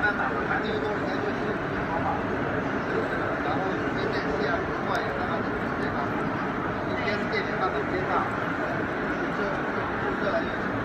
反正都是在做新的方法，然后没电器啊，另外也慢慢的接上，4S店也慢慢接上，就越来越。